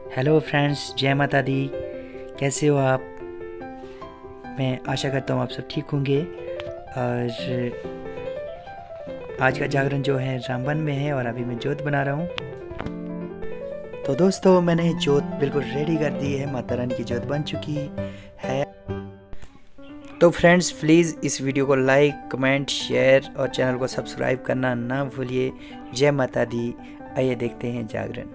Hello friends, जय माता दी। कैसे हो आप? मैं आशा करता हूँ आप सब ठीक होंगे। और आज का जागरण जो है रामबन में है और अभी मैं जोत बना रहा हूँ। तो दोस्तों, मैंने जोत बिल्कुल रेडी कर दी है। माता रानी की जोत बन चुकी है। तो फ्रेंड्स, प्लीज़ इस वीडियो को लाइक, कमेंट, शेयर और चैनल को सब्सक्राइब करना ना भूलिए। जय माता दी। आइए देखते हैं जागरण।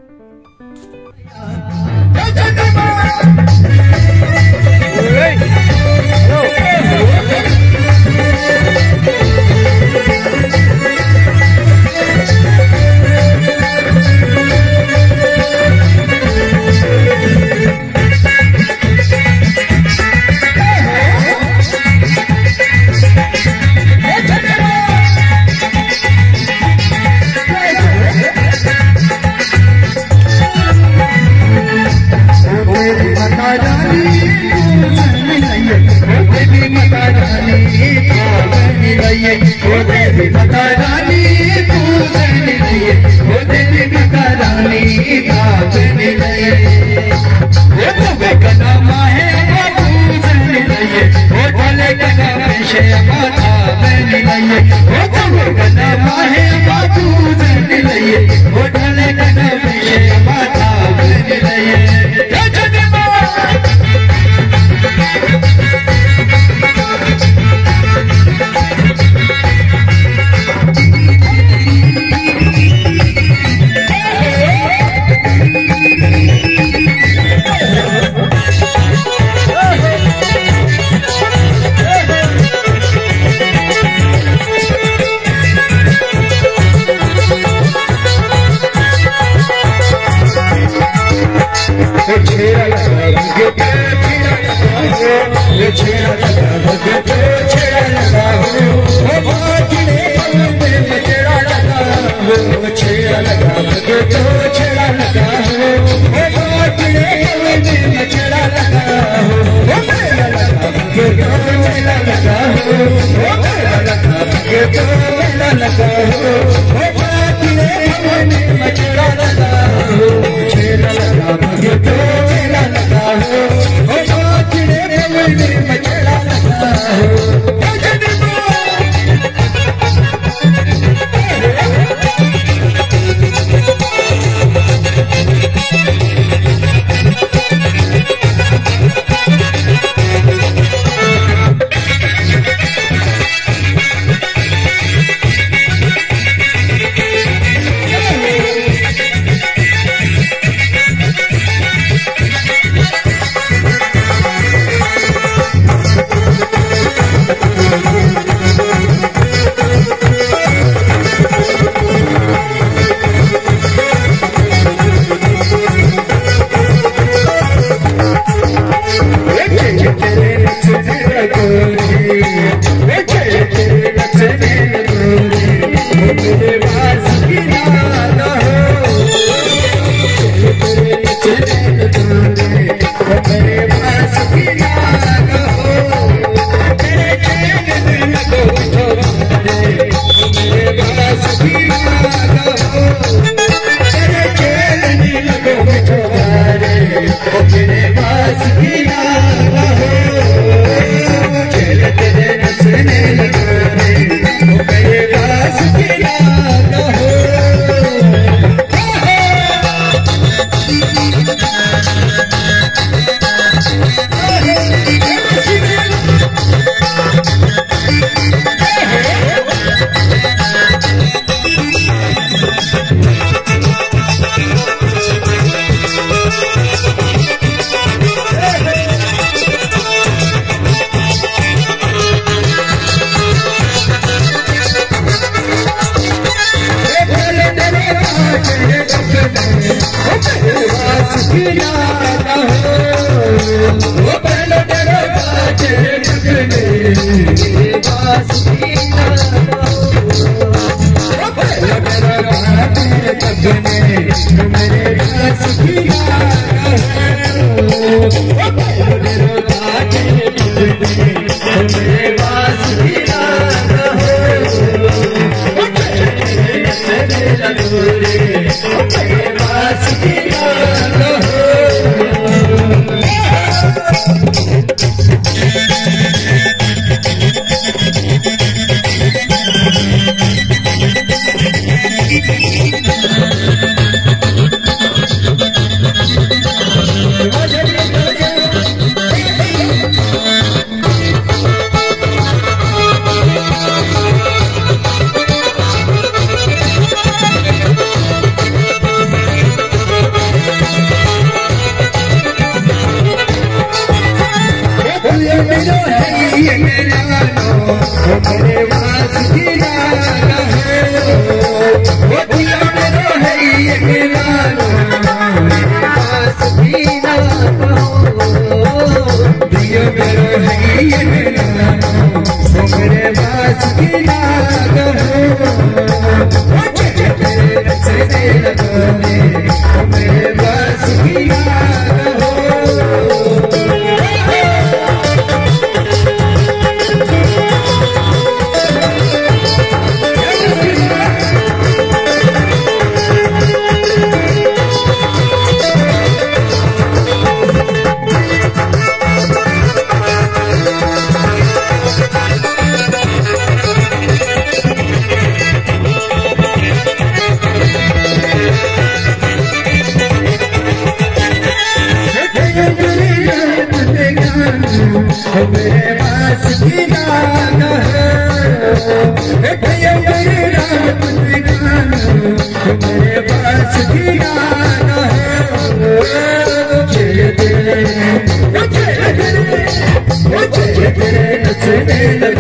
Bas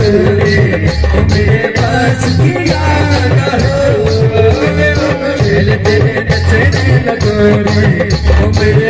रे, ओ मेरे पास की गाना हो, खेलते नचने लगो रे, ओ मेरे